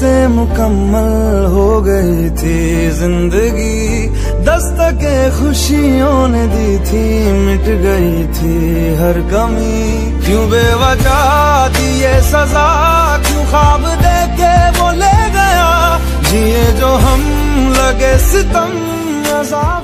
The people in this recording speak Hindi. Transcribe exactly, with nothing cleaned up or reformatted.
से मुकम्मल हो गई थी जिंदगी, दस्तके खुशियों ने दी थी, मिट गई थी हर कमी। क्यों बेवजह दी ये सजा, क्यों ख्वाब देके वो ले गया, जिए जो हम लगे सितम अज़ाब।